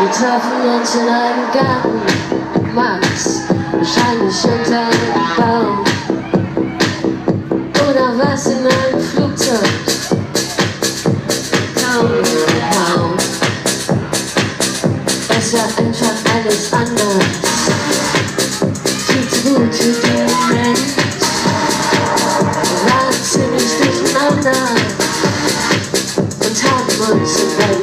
Wir treffen uns in einem Garten, März, wahrscheinlich unter einem Baum. Oder was in einem Flugzeug, kaum. Es war einfach alles anders, viel zu gut für den Moment. Wir waren ziemlich durcheinander und haben uns in